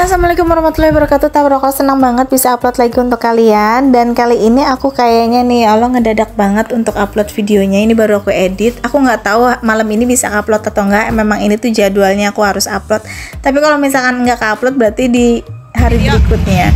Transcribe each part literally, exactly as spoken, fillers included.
Assalamualaikum warahmatullahi wabarakatuh. Tabaraka, senang banget bisa upload lagi untuk kalian. Dan kali ini aku kayaknya nih Allah ngedadak banget untuk upload videonya. Ini baru aku edit. Aku nggak tahu malam ini bisa upload atau enggak. Memang ini tuh jadwalnya aku harus upload. Tapi kalau misalkan nggak upload berarti di hari berikutnya.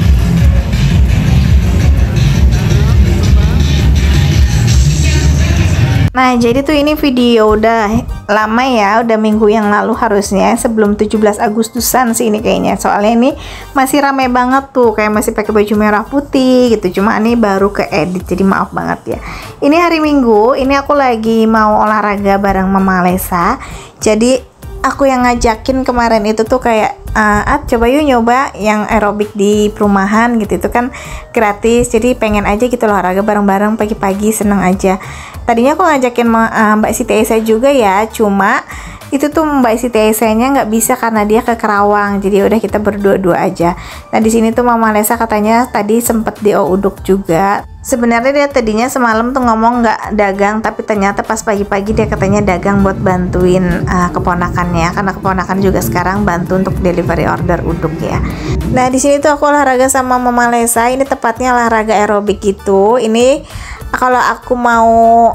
Nah, jadi tuh ini video udah lama ya, udah minggu yang lalu harusnya, sebelum tujuh belas Agustusan sih ini kayaknya. Soalnya ini masih rame banget tuh, kayak masih pakai baju merah putih gitu. Cuma ini baru ke edit, jadi maaf banget ya. Ini hari Minggu, ini aku lagi mau olahraga bareng Mama Alesa. Jadi aku yang ngajakin kemarin itu tuh kayak uh, At, coba yuk nyoba yang aerobik di perumahan gitu, itu kan gratis, jadi pengen aja gitu olahraga bareng-bareng pagi-pagi, seneng aja. Tadinya aku ngajakin uh, Mbak Siti Aisyah juga ya, cuma itu tuh Mbak Siti Aisyahnya nggak bisa karena dia ke Kerawang, jadi udah kita berdua-dua aja. Nah di sini tuh Mama Alesa katanya tadi sempet di Uduk juga. Sebenarnya dia tadinya semalam tuh ngomong nggak dagang, tapi ternyata pas pagi-pagi dia katanya dagang buat bantuin uh, keponakannya, karena keponakan juga sekarang bantu untuk delivery order uduk ya. Nah di sini tuh aku olahraga sama Mama Alesa, ini tepatnya olahraga aerobik gitu. Ini kalau aku mau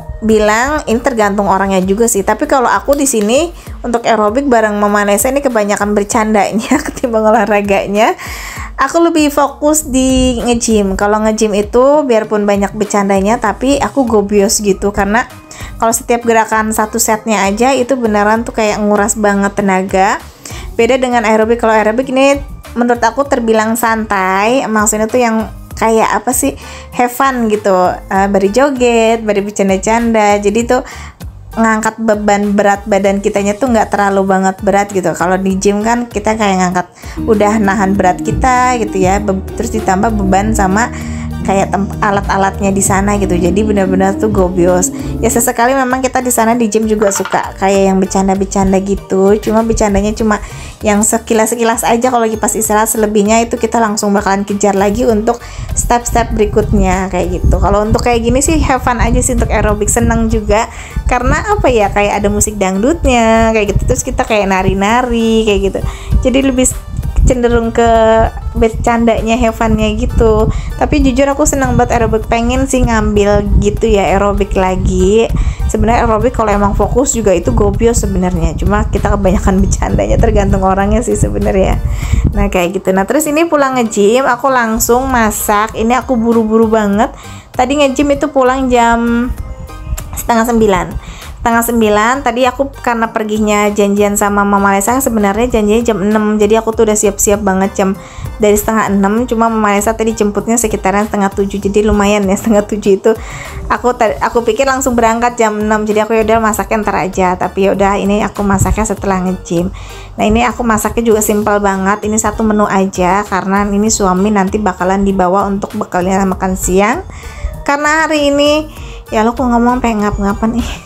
bilang ini tergantung orangnya juga sih, tapi kalau aku di sini untuk aerobik bareng Mama Alesa ini kebanyakan bercandanya ketimbang olahraganya. Aku lebih fokus di nge-gym. Kalau nge-gym itu biarpun banyak bercandanya, tapi aku gobios gitu, karena kalau setiap gerakan satu setnya aja itu beneran tuh kayak nguras banget tenaga. Beda dengan aerobik. Kalau aerobik ini menurut aku terbilang santai, maksudnya tuh yang kayak apa sih, have fun gitu, uh, bari joget, bari bercanda-canda, jadi tuh ngangkat beban berat badan kitanya tuh nggak terlalu banget berat gitu. Kalau di gym kan kita kayak ngangkat udah nahan berat kita gitu ya, be terus ditambah beban sama kayak alat-alatnya di sana gitu, jadi benar-benar tuh gobios ya. Sesekali memang kita di sana di gym juga suka kayak yang bercanda-bercanda gitu, cuma bercandanya cuma yang sekilas-sekilas aja kalau lagi pas istirahat. Selebihnya itu kita langsung bakalan kejar lagi untuk step-step berikutnya kayak gitu. Kalau untuk kayak gini sih have fun aja sih untuk aerobik, seneng juga karena apa ya, kayak ada musik dangdutnya kayak gitu, terus kita kayak nari-nari kayak gitu, jadi lebih cenderung ke bercandanya, have fun-nya gitu. Tapi jujur aku senang banget aerobik, pengen sih ngambil gitu ya aerobik lagi. Sebenarnya aerobik kalau emang fokus juga itu gobios sebenarnya, cuma kita kebanyakan bercandanya, tergantung orangnya sih sebenarnya. Nah kayak gitu. Nah terus ini pulang nge-gym aku langsung masak. Ini aku buru-buru banget, tadi nge-gym itu pulang jam setengah sembilan setengah sembilan tadi aku, karena perginya janjian sama Mama Alesa, sebenarnya janjinya jam enam, jadi aku tuh udah siap-siap banget jam dari setengah enam. Cuma Mama Alesa tadi jemputnya sekitaran setengah tujuh, jadi lumayan ya setengah tujuh itu aku aku pikir langsung berangkat jam enam, jadi aku yaudah masaknya ntar aja. Tapi yaudah ini aku masaknya setelah nge-gym. Nah ini aku masaknya juga simpel banget, ini satu menu aja karena ini suami nanti bakalan dibawa untuk bekalnya makan siang, karena hari ini ya lo kok ngomong pengen ngap-ngapan nih.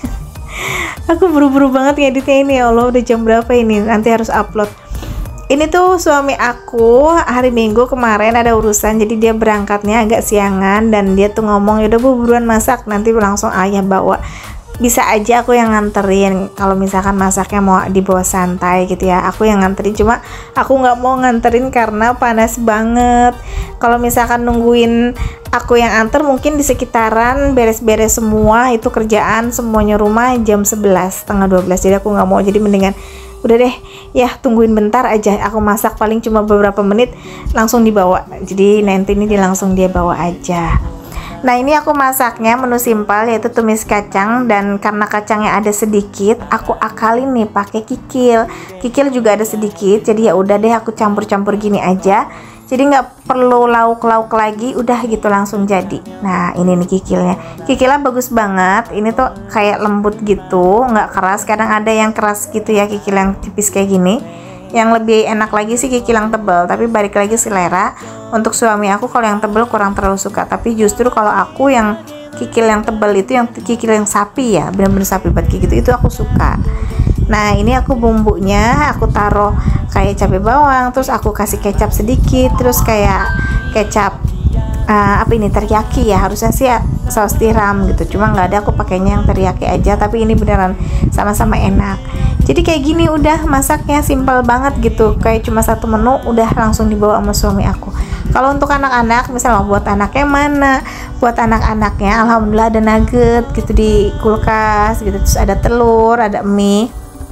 Aku buru-buru banget ngeditnya ini, ya Allah udah jam berapa ini, nanti harus upload. Ini tuh suami aku hari Minggu kemarin ada urusan, jadi dia berangkatnya agak siangan, dan dia tuh ngomong yaudah bu buruan masak, nanti langsung ayah bawa. Bisa aja aku yang nganterin kalau misalkan masaknya mau dibawa santai gitu ya, aku yang nganterin. Cuma aku nggak mau nganterin karena panas banget. Kalau misalkan nungguin aku yang anter, mungkin di sekitaran beres-beres semua itu kerjaan semuanya rumah jam sebelas setengah dua belas, jadi aku nggak mau. Jadi mendingan udah deh ya, tungguin bentar aja, aku masak paling cuma beberapa menit langsung dibawa, jadi nanti ini dia langsung dia bawa aja. Nah ini aku masaknya menu simpel, yaitu tumis kacang, dan karena kacangnya ada sedikit aku akalin nih pakai kikil. Kikil juga ada sedikit, jadi ya udah deh aku campur-campur gini aja, jadi nggak perlu lauk-lauk lagi, udah gitu langsung jadi. Nah ini nih kikilnya, kikilnya bagus banget, ini tuh kayak lembut gitu, nggak keras. Kadang ada yang keras gitu ya, kikil yang tipis kayak gini. Yang lebih enak lagi sih kikil yang tebal, tapi balik lagi selera. Untuk suami aku kalau yang tebal kurang terlalu suka, tapi justru kalau aku yang kikil yang tebal itu, yang kikil yang sapi ya, bener-bener sapi banget gitu, itu aku suka. Nah ini aku bumbunya aku taruh kayak cabai bawang, terus aku kasih kecap sedikit, terus kayak kecap uh, apa ini, teriyaki ya, harusnya sih saus tiram gitu, cuma nggak ada, aku pakainya yang teriyaki aja. Tapi ini beneran sama-sama enak. Jadi kayak gini udah masaknya simpel banget gitu, kayak cuma satu menu udah langsung dibawa sama suami aku. Kalau untuk anak-anak, misalnya buat anaknya mana, buat anak-anaknya alhamdulillah ada nugget gitu di kulkas gitu, terus ada telur, ada mie.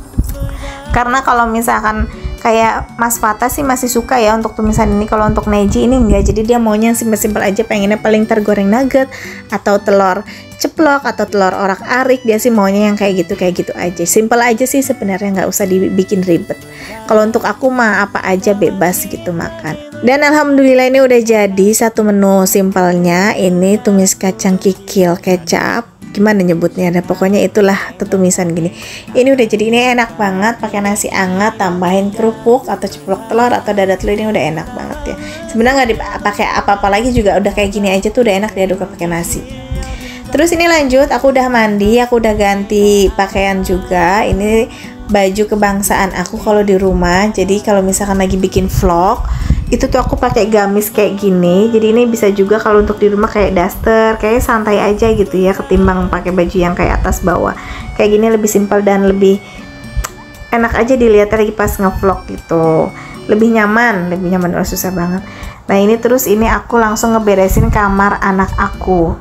Karena kalau misalkan kayak Mas Fata sih masih suka ya untuk tumisan ini, kalau untuk Neji ini enggak, jadi dia maunya simpel-simpel aja, pengennya paling tergoreng nugget atau telur ceplok atau telur orak-arik, dia sih maunya yang kayak gitu kayak gitu aja, simpel aja sih sebenarnya, nggak usah dibikin ribet. Kalau untuk aku mah apa aja bebas gitu makan. Dan alhamdulillah ini udah jadi satu menu simpelnya, ini tumis kacang kikil kecap, gimana nyebutnya, ada pokoknya itulah tumisan gini. Ini udah jadi, ini enak banget pakai nasi anget, tambahin kerupuk atau ceplok telur atau dada telur, ini udah enak banget ya. Sebenarnya nggak dipakai apa-apa lagi juga udah kayak gini aja tuh udah enak diaduk pakai nasi. Terus ini lanjut, aku udah mandi, aku udah ganti pakaian juga. Ini baju kebangsaan aku kalau di rumah. Jadi kalau misalkan lagi bikin vlog, itu tuh aku pakai gamis kayak gini. Jadi ini bisa juga kalau untuk di rumah kayak daster, kayak santai aja gitu ya, ketimbang pakai baju yang kayak atas bawah. Kayak gini lebih simpel dan lebih enak aja dilihat lagi pas ngevlog gitu. Lebih nyaman, lebih nyaman, oh susah banget. Nah ini terus ini aku langsung ngeberesin kamar anak aku.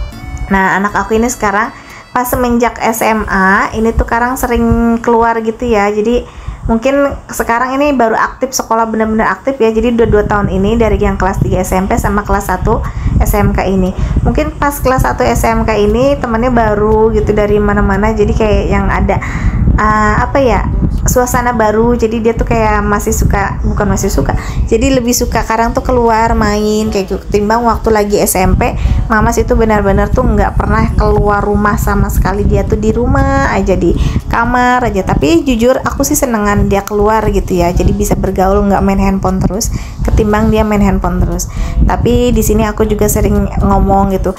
Nah anak aku ini sekarang pas semenjak S M A ini tuh sekarang sering keluar gitu ya, jadi mungkin sekarang ini baru aktif sekolah, bener-bener aktif ya, jadi udah dua tahun ini dari yang kelas tiga S M P sama kelas satu S M K ini. Mungkin pas kelas satu S M K ini temannya baru gitu dari mana-mana, jadi kayak yang ada uh, apa ya, suasana baru, jadi dia tuh kayak masih suka, bukan masih suka, jadi lebih suka sekarang tuh keluar main kayak gitu, timbang waktu lagi S M P Mamas itu benar-benar tuh nggak pernah keluar rumah sama sekali, dia tuh di rumah aja, di kamar aja. Tapi jujur aku sih senengan dia keluar gitu ya, jadi bisa bergaul, nggak main handphone terus, ketimbang dia main handphone terus. Tapi di sini aku juga sering ngomong gitu,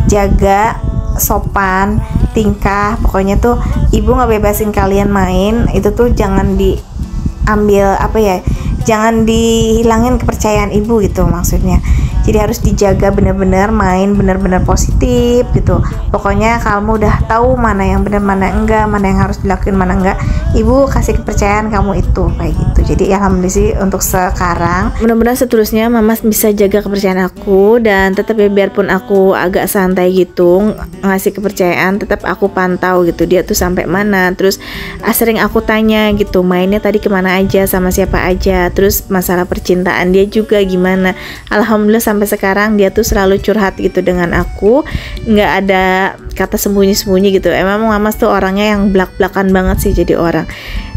jaga sopan tingkah, pokoknya tuh ibu nggak bebasin kalian main itu tuh jangan diambil apa ya, jangan dihilangin kepercayaan ibu gitu maksudnya. Jadi harus dijaga bener-bener, main bener-bener positif gitu. Pokoknya kamu udah tahu mana yang bener mana enggak, mana yang harus dilakuin mana enggak, ibu kasih kepercayaan kamu itu kayak gitu. Jadi alhamdulillah sih untuk sekarang, mudah-mudahan seterusnya mama bisa jaga kepercayaan aku, dan tetap ya biarpun aku agak santai gitu ngasih kepercayaan, tetap aku pantau gitu dia tuh sampai mana. Terus ah, sering aku tanya gitu, mainnya tadi kemana aja, sama siapa aja, terus masalah percintaan dia juga gimana. Alhamdulillah sampai sekarang dia tuh selalu curhat gitu dengan aku, nggak ada kata sembunyi-sembunyi gitu. Emang Mamas tuh orangnya yang blak-blakan banget sih jadi orang.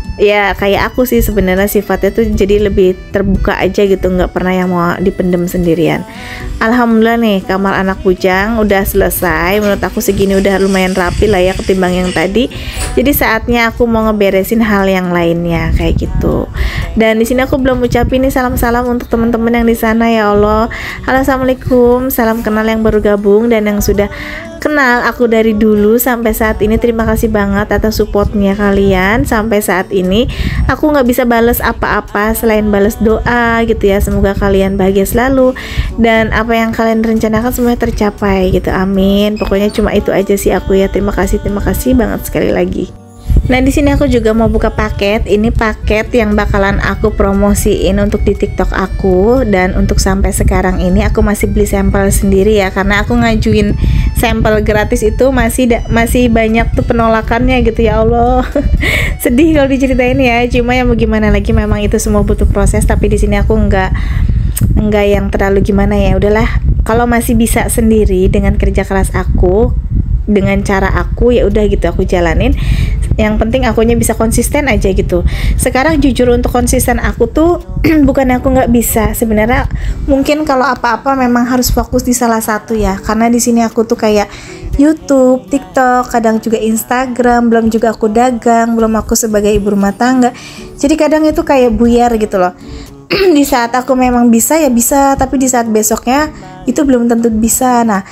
Ya kayak aku sih sebenarnya sifatnya tuh jadi lebih terbuka aja gitu, nggak pernah yang mau dipendem sendirian. Alhamdulillah nih kamar anak bujang udah selesai, menurut aku segini udah lumayan rapi lah ya ketimbang yang tadi. Jadi saatnya aku mau ngeberesin hal yang lainnya kayak gitu. Dan di sini aku belum ucapin nih salam-salam untuk teman-teman yang di sana ya Allah. Halo assalamualaikum, salam kenal yang baru gabung dan yang sudah kenal aku dari dulu sampai saat ini. Terima kasih banget atas supportnya kalian sampai saat ini. Aku nggak bisa bales apa-apa selain bales doa gitu ya, semoga kalian bahagia selalu dan apa yang kalian rencanakan semuanya tercapai gitu, amin. Pokoknya cuma itu aja sih aku ya. Terima kasih, terima kasih banget sekali lagi. Nah di sini aku juga mau buka paket. Ini paket yang bakalan aku promosiin untuk di TikTok aku, dan untuk sampai sekarang ini aku masih beli sampel sendiri ya, karena aku ngajuin sampel gratis itu masih masih banyak tuh penolakannya gitu ya Allah. Sedih kalau diceritain ya, cuma ya mau gimana lagi, memang itu semua butuh proses. Tapi di sini aku nggak nggak yang terlalu gimana ya, udahlah kalau masih bisa sendiri dengan kerja keras aku, dengan cara aku, ya udah gitu aku jalanin. Yang penting akunya bisa konsisten aja gitu. Sekarang jujur untuk konsisten aku tuh bukan aku nggak bisa, sebenarnya mungkin kalau apa-apa memang harus fokus di salah satu ya, karena di sini aku tuh kayak YouTube, TikTok, kadang juga Instagram, belum juga aku dagang, belum aku sebagai ibu rumah tangga. Jadi kadang itu kayak buyar gitu loh. Di saat aku memang bisa ya bisa, tapi di saat besoknya itu belum tentu bisa. Nah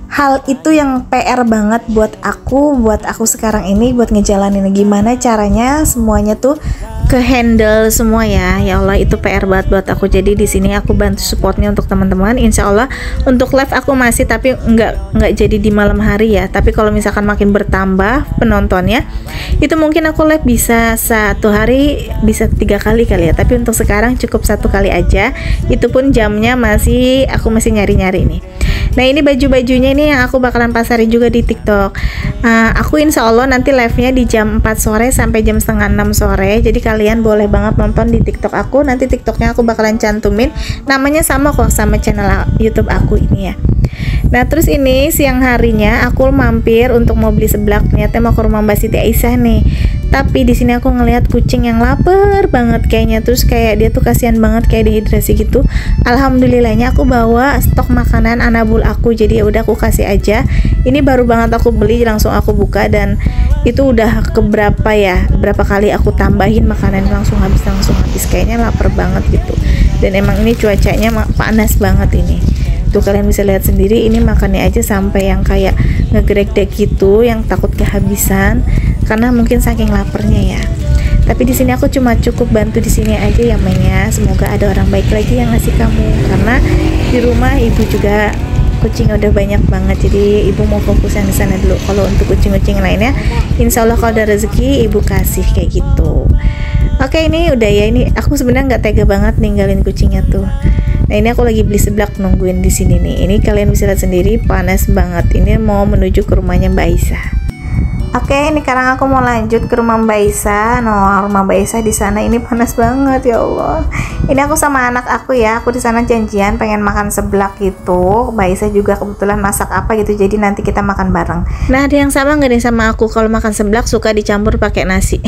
Hal itu yang P R banget buat aku, buat aku sekarang ini, buat ngejalanin gimana caranya semuanya tuh ke handle semua ya. Ya Allah, itu P R banget buat aku. Jadi di sini aku bantu supportnya untuk teman-teman. Insya Allah untuk live aku masih, tapi nggak nggak jadi di malam hari ya. Tapi kalau misalkan makin bertambah penontonnya, itu mungkin aku live bisa satu hari bisa tiga kali kali ya. Tapi untuk sekarang cukup satu kali aja. Itu pun jamnya masih aku masih nyari-nyari nih. Nah ini baju-bajunya ini yang aku bakalan pasarin juga di TikTok. uh, Aku insya Allah nanti live-nya di jam empat sore sampai jam setengah enam sore. Jadi kalian boleh banget nonton di TikTok aku. Nanti TikToknya aku bakalan cantumin, namanya sama kok sama channel YouTube aku ini ya. Nah terus ini siang harinya aku mampir untuk mau beli seblak. Niatnya mau ke rumah Mbak Siti Aisyah nih. Tapi di sini aku ngelihat kucing yang lapar banget kayaknya, terus kayak dia tuh kasihan banget kayak dehidrasi gitu. Alhamdulillahnya aku bawa stok makanan anabul aku, jadi ya udah aku kasih aja. Ini baru banget aku beli, langsung aku buka dan itu udah keberapa ya, berapa kali aku tambahin makanan langsung habis langsung habis kayaknya lapar banget gitu. Dan emang ini cuacanya panas banget ini. Tuh kalian bisa lihat sendiri, ini makannya aja sampai yang kayak ngegedek gitu, yang takut kehabisan karena mungkin saking laparnya ya. Tapi di sini aku cuma cukup bantu di sini aja ya mainnya. Semoga ada orang baik lagi yang ngasih kamu, karena di rumah ibu juga kucing udah banyak banget, jadi ibu mau fokus yang di sana dulu. Kalau untuk kucing-kucing lainnya, insya Allah kalau ada rezeki ibu kasih kayak gitu. Oke ini udah ya, ini aku sebenarnya nggak tega banget ninggalin kucingnya tuh. Nah ini aku lagi beli seblak nungguin di sini nih. Ini kalian bisa lihat sendiri panas banget. Ini mau menuju ke rumahnya Mbak Aisyah. Oke, ini sekarang aku mau lanjut ke rumah Mbak Aisyah. Nah, rumah Mbak Aisyah di sana ini panas banget ya Allah. Ini aku sama anak aku ya. Aku di sana janjian pengen makan seblak gitu. Mbak Aisyah juga kebetulan masak apa gitu. Jadi nanti kita makan bareng. Nah, ada yang sama nggak nih sama aku? Kalau makan seblak suka dicampur pakai nasi.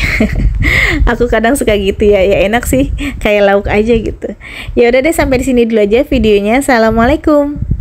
Aku kadang suka gitu ya. Ya enak sih, kayak lauk aja gitu. Ya udah deh, sampai di sini dulu aja videonya. Assalamualaikum.